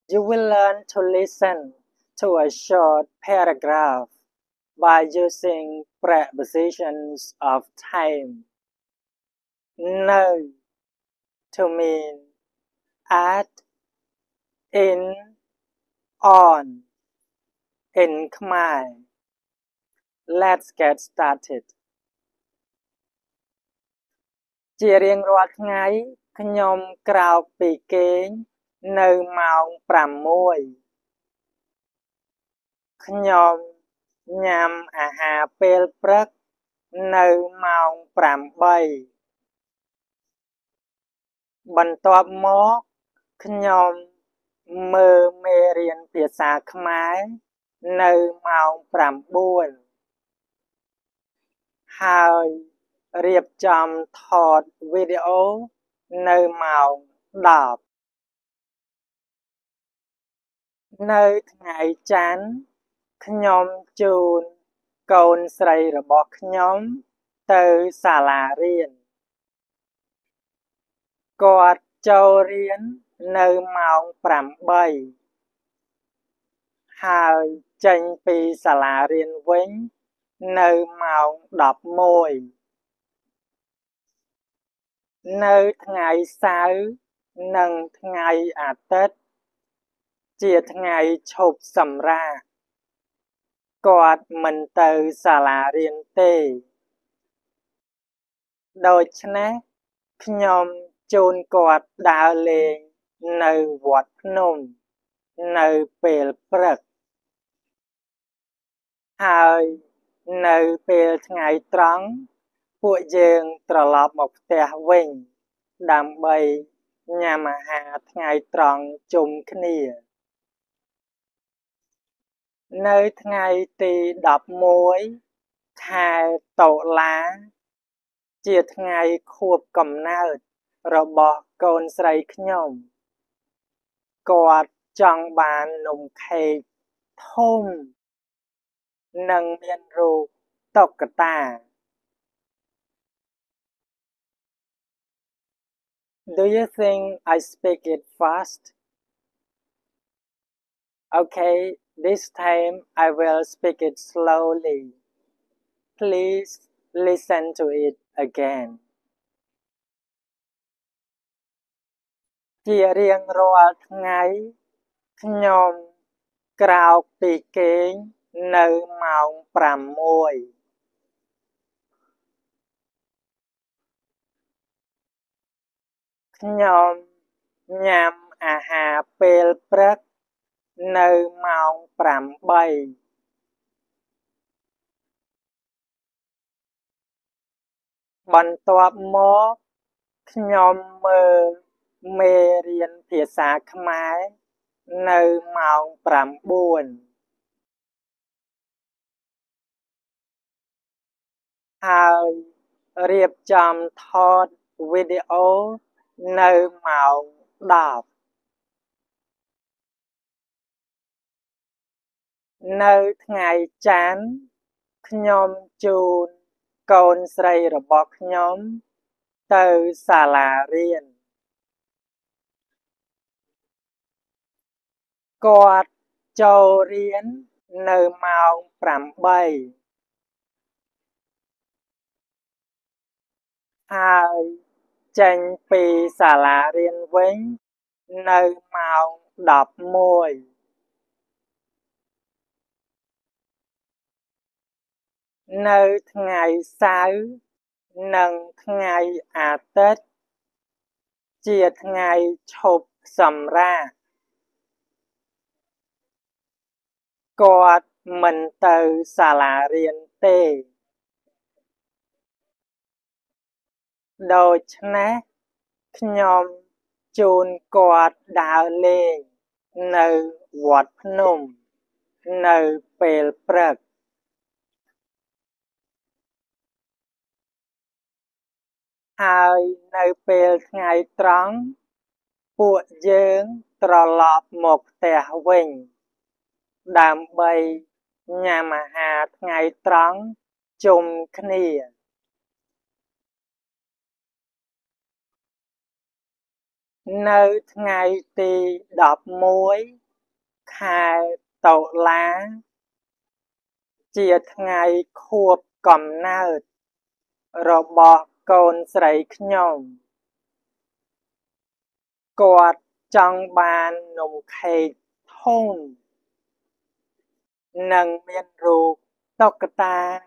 You will learn to listen to a short paragraph by using prepositions of time. No to mean at, in, on, in Khmer. Let's get started. ជារៀងរាល់ថ្ងៃខ្ញុំក្រោកពីគេងនៅម៉ោង6ខ្ញុំញ៉ាំអាហារពេលព្រឹកនៅម៉ោង8បន្ទាប់មកខ្ញុំមើលមេរៀនភាសាខ្មែរនៅម៉ោង9ហើយរៀបចំថតវីដេអូនៅម៉ោង10នៅថ្ងៃច័ន្ទខ្ញុំជូនកូនស្រីរបស់ខ្ញុំទៅសាលារៀនគាត់ចូលរៀននៅម៉ោង8ហើយចេញពីសាលារៀនវិញនៅម៉ោង11នៅថ្ងៃសៅរ៍និងថ្ងៃអាទិត្យជាថ្ងៃឈប់សម្រាកគាត់មិនទៅសាលារៀនទេដូច្នេះខ្ញុំជូនគាត់ដើរលេងនៅវត្តភ្នំនៅពេលព្រឹកហើយនៅពេលថ្ងៃត្រង់ពួកយើងត្រឡប់មកផ្ទះវិញដើម្បីញ៉ាំអាហារថ្ងៃត្រង់ជុំគ្នានៅថ្ងៃទី11ខែតុលាជាថ្ងៃខួបកំណើតរបស់កូនស្រីខ្ញុំគាត់ចង់បាននំខេកធំនិងមានរូបតុក្កតា Do you think I speak it fast? Okay, this time I will speak it slowly. Please listen to it again. ជារៀងរាល់ថ្ងៃខ្ញុំក្រោកពីគេងនៅម៉ោង6ខ្ញុំញ៉ាំអាហារពេលព្រឹកនៅម៉ោង8បន្ទាប់មកខ្ញុំមើលមេរៀនភាសាខ្មែរនៅម៉ោង9ហើយរៀបចំថតវីដេអូនៅម៉ោង10នៅថ្ងៃច័ន្ទខ្ញុំជូនកូនស្រីរបស់ខ្ញុំទៅសាលារៀនគាត់ចូលរៀននៅម៉ោង8ហើយចេញពីសាលារៀនវិញនៅម៉ោង11នៅថ្ងៃសៅរ៍និងថ្ងៃអាទិត្យជាថ្ងៃឈប់សម្រាកគាត់មិនទៅសាលារៀនទេដូច្នេះខ្ញុំជូនគាត់ដើរលេងនៅវត្តភ្នំនៅពេលព្រឹកហើយនៅពេលថ្ងៃត្រង់ពួកយើងត្រឡប់មកផ្ទះវិញដើម្បីញ៉ាំអាហារថ្ងៃត្រង់ជុំគ្នានៅថ្ងៃទី11 ខែតុលា ជាថ្ងៃខួបកំណើតរបស់កូនស្រីខ្ញុំ គាត់ចង់បាននំខេកធំ និងមានរូបតុក្កតា